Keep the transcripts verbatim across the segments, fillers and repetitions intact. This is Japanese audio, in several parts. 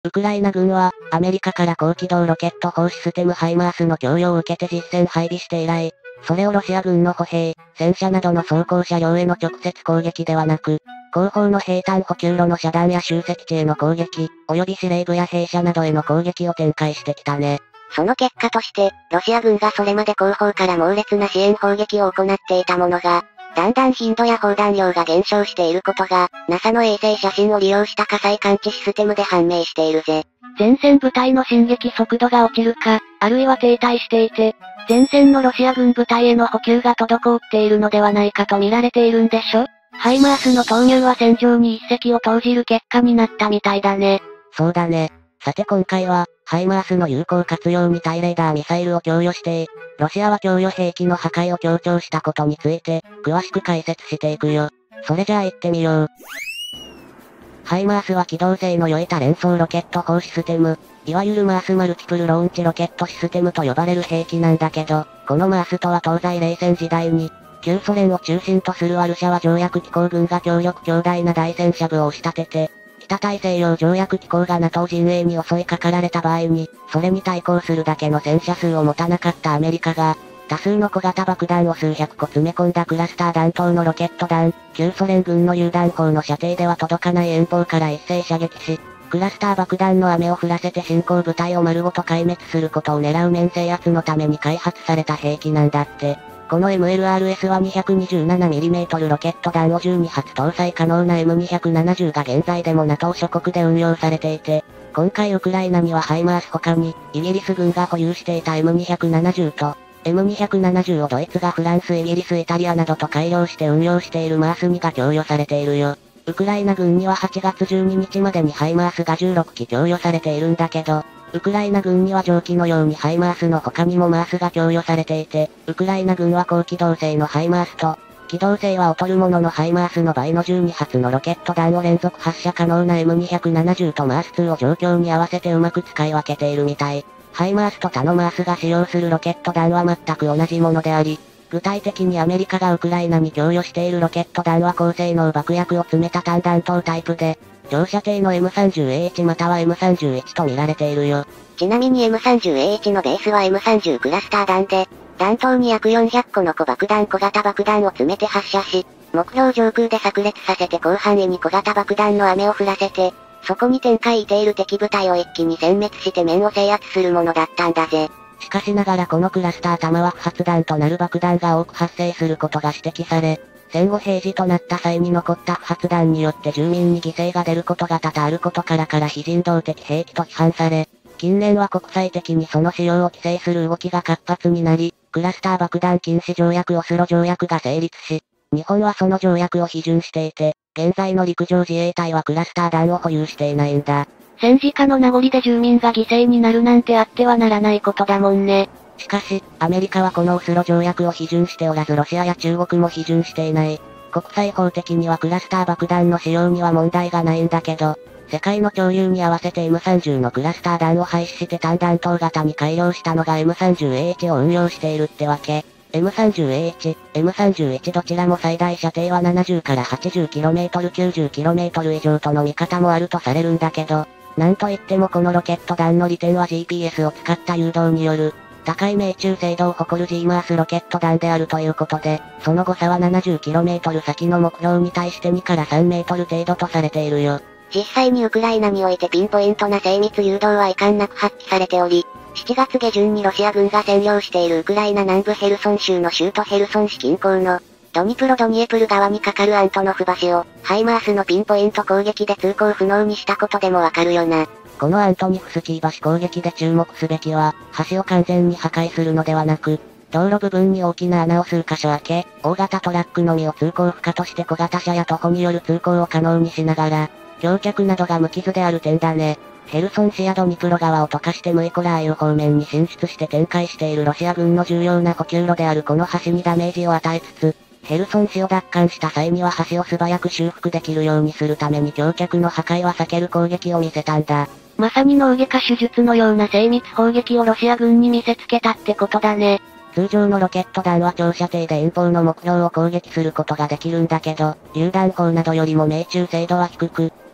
ウクライナ軍は、アメリカから高機動ロケット砲システムハイマースの供与を受けて実戦配備して以来、それをロシア軍の歩兵、戦車などの装甲車両への直接攻撃ではなく、後方の兵站補給路の遮断や集積地への攻撃、及び司令部や兵舎などへの攻撃を展開してきたね。 その結果として、ロシア軍がそれまで後方から猛烈な支援砲撃を行っていたものが、だんだん頻度や砲弾量が減少していることが、ナサ の衛星写真を利用した火災感知システムで判明しているぜ。 前線部隊の進撃速度が落ちるか、あるいは停滞していて、前線のロシア軍部隊への補給が滞っているのではないかと見られているんでしょ？ハイマースの投入は戦場に一石を投じる結果になったみたいだね。 そうだね。さて今回は、ハイマースの有効活用に対レーダーミサイルを供与して、ロシアは供与兵器の破壊を強調したことについて、詳しく解説していくよ。それじゃあ行ってみよう。ハイマースは機動性の良い多連装ロケット砲システム、いわゆるマースマルチプルローンチロケットシステムと呼ばれる兵器なんだけど、このマースとは東西冷戦時代に、旧ソ連を中心とするワルシャワ条約機構軍が強力強大な大戦車部を押し立てて、北大西洋条約機構が ナトー 陣営に襲いかかられた場合に、それに対抗するだけの戦車数を持たなかったアメリカが、多数の小型爆弾を数百個詰め込んだクラスター弾頭のロケット弾、旧ソ連軍の榴弾砲の射程では届かない遠方から一斉射撃し、クラスター爆弾の雨を降らせて進行部隊を丸ごと壊滅することを狙う面制圧のために開発された兵器なんだって。この エムエルアールエス は にひゃくにじゅうななミリメートル ロケット弾をじゅうに発搭載可能な エムにひゃくななじゅう が現在でも ナトー 諸国で運用されていて、今回ウクライナにはハイマース他に、イギリス軍が保有していた エムにひゃくななじゅう と、エムにひゃくななじゅう をドイツがフランス、イギリス、イタリアなどと改良して運用しているマースにが供与されているよ。ウクライナ軍にははちがつじゅうににちまでにハイマースがじゅうろっき供与されているんだけど、ウクライナ軍には上記のようにハイマースの他にもマースが供与されていて、ウクライナ軍は高機動性のハイマースと、機動性は劣るもののハイマースの倍のじゅうに発のロケット弾を連続発射可能な エムにひゃくななじゅう とマースにを状況に合わせてうまく使い分けているみたい。ハイマースと他のマースが使用するロケット弾は全く同じものであり、具体的にアメリカがウクライナに供与しているロケット弾は高性能爆薬を詰めた単弾頭タイプで、長射程の エムさんじゅうエーワン または エムさんじゅういち と見られているよ。 ちなみに エムさんじゅうエーワン のベースは エムさんじゅう クラスター弾で、弾頭に約よんひゃっこの小爆弾小型爆弾を詰めて発射し、目標上空で炸裂させて広範囲に小型爆弾の雨を降らせて、そこに展開している敵部隊を一気に殲滅して面を制圧するものだったんだぜ。 しかしながらこのクラスター弾は不発弾となる爆弾が多く発生することが指摘され、戦後平時となった際に残った不発弾によって住民に犠牲が出ることが多々あることからから非人道的兵器と批判され、近年は国際的にその使用を規制する動きが活発になり、クラスター爆弾禁止条約オスロ条約が成立し、日本はその条約を批准していて、現在の陸上自衛隊はクラスター弾を保有していないんだ。 戦時下の名残で住民が犠牲になるなんてあってはならないことだもんね。 しかし、アメリカはこのオスロ条約を批准しておらずロシアや中国も批准していない。国際法的にはクラスター爆弾の使用には問題がないんだけど、世界の潮流に合わせて エムさんじゅう のクラスター弾を廃止して単弾頭型に改良したのが エムさんじゅうエーワン を運用しているってわけ。エムさんじゅうエーワン、エムさんじゅういち どちらも最大射程はななじゅうから はちじゅうキロメートル、きゅうじゅうキロメートル以上との見方もあるとされるんだけど、なんといってもこのロケット弾の利点は ジーピーエス を使った誘導による、高い命中精度を誇る ジーマース ロケット弾であるということで、その誤差は ななじゅうキロメートル 先の目標に対してにからさんメートル程度とされているよ。 実際にウクライナにおいてピンポイントな精密誘導は遺憾なく発揮されており、しちがつ下旬にロシア軍が占領しているウクライナ南部ヘルソン州の州都ヘルソン市近郊の、ドニプロドニエプル川に架かるアントノフ橋を、ハイマースのピンポイント攻撃で通行不能にしたことでもわかるよな。 このアントニフスキー橋攻撃で注目すべきは、橋を完全に破壊するのではなく、道路部分に大きな穴を数箇所開け、大型トラックのみを通行不可として小型車や徒歩による通行を可能にしながら、橋脚などが無傷である点だね。ヘルソン市やドニプロ川を溶かしてムイコラーイウ方面に進出して展開しているロシア軍の重要な補給路であるこの橋にダメージを与えつつ、ヘルソン市を奪還した際には橋を素早く修復できるようにするために橋脚の破壊は避ける攻撃を見せたんだ。 まさに脳外科手術のような精密砲撃をロシア軍に見せつけたってことだね。 通常のロケット弾は長射程で遠方の目標を攻撃することができるんだけど、榴弾砲などよりも命中精度は低く、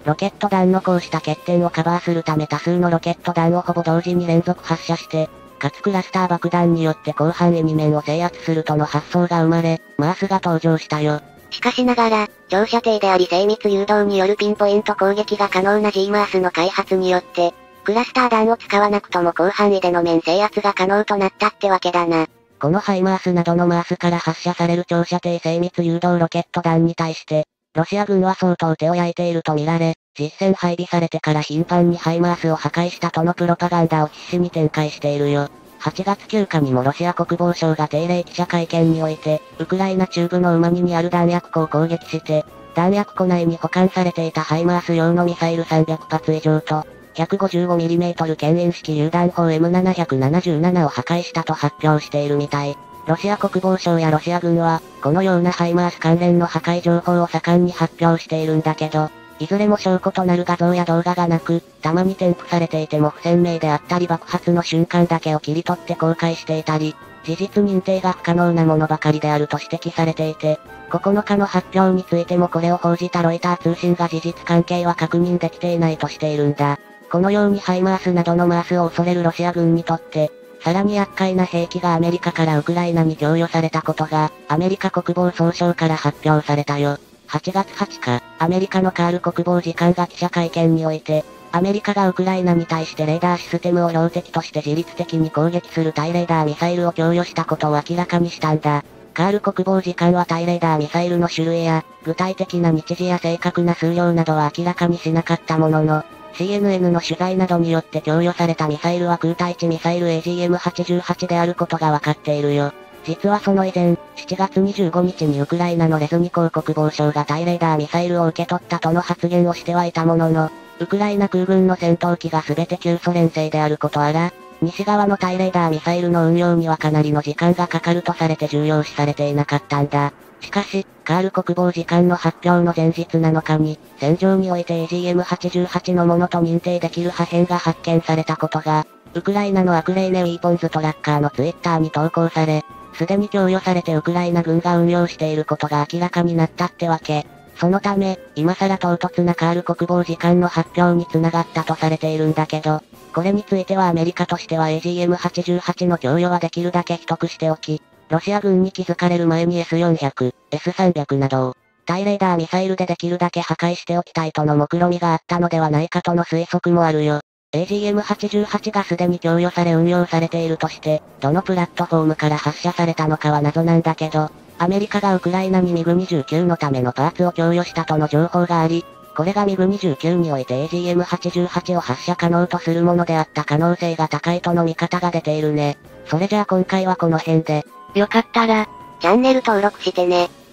ロケット弾のこうした欠点をカバーするため多数のロケット弾をほぼ同時に連続発射して、かつクラスター爆弾によって広範囲に面を制圧するとの発想が生まれ、マースが登場したよ。 しかしながら、長射程であり精密誘導によるピンポイント攻撃が可能な G マースの開発によって、クラスター弾を使わなくとも広範囲での面制圧が可能となったってわけだな。 このハイマースなどのマースから発射される長射程精密誘導ロケット弾に対して、ロシア軍は相当手を焼いていると見られ、実戦配備されてから頻繁にハイマースを破壊したとのプロパガンダを必死に展開しているよ。はちがつきゅうにちにもロシア国防省が定例記者会見において、ウクライナ中部のウマニにある弾薬庫を攻撃して、弾薬庫内に保管されていたハイマース用のミサイルさんびゃくぱつ以上と、ひゃくごじゅうごミリメートル 牽引式榴弾砲 エムななひゃくななじゅうなな を破壊したと発表しているみたい。ロシア国防省やロシア軍は、このようなハイマース関連の破壊情報を盛んに発表しているんだけど、いずれも証拠となる画像や動画がなく、たまに添付されていても不鮮明であったり爆発の瞬間だけを切り取って公開していたり、事実認定が不可能なものばかりであると指摘されていて、ここのかの発表についてもこれを報じたロイター通信が事実関係は確認できていないとしているんだ。このようにハイマースなどのマースを恐れるロシア軍にとって、さらに厄介な兵器がアメリカからウクライナに供与されたことが、アメリカ国防総省から発表されたよ。はちがつはつか、アメリカのカール国防次官が記者会見において、アメリカがウクライナに対してレーダーシステムを標的として自律的に攻撃する対レーダーミサイルを供与したことを明らかにしたんだ。カール国防次官は対レーダーミサイルの種類や、具体的な日時や正確な数量などは明らかにしなかったものの、シーエヌエヌ の取材などによって供与されたミサイルは空対地ミサイル エージーエムはちじゅうはち であることがわかっているよ。実はその以前、しちがつにじゅうごにちにウクライナのレズニコフ国防省が対レーダーミサイルを受け取ったとの発言をしてはいたものの、ウクライナ空軍の戦闘機が全て旧ソ連製であることあら、西側の対レーダーミサイルの運用にはかなりの時間がかかるとされて重要視されていなかったんだ。しかし、カール国防次官の発表の前日なのかに、戦場において エージーエムはちじゅうはち のものと認定できる破片が発見されたことが、ウクライナのアクレイネ・ウィーポンズトラッカーのツイッターに投稿され、すでに供与されてウクライナ軍が運用していることが明らかになったってわけ。そのため、今更唐突なカール国防次官の発表に繋がったとされているんだけど、これについてはアメリカとしては エージーエムはちじゅうはち の供与はできるだけ秘匿しておき、ロシア軍に気づかれる前に エスよんひゃく、エスさんびゃく などを、対レーダーミサイルでできるだけ破壊しておきたいとの目論みがあったのではないかとの推測もあるよ。エージーエムはちじゅうはち がすでに供与され運用されているとして、どのプラットフォームから発射されたのかは謎なんだけど、アメリカがウクライナにミグにじゅうきゅうのためのパーツを供与したとの情報があり、これがミグにじゅうきゅうにおいて エージーエムはちじゅうはち を発射可能とするものであった可能性が高いとの見方が出ているね。それじゃあ今回はこの辺で。 よかったら、 チャンネル登録してね。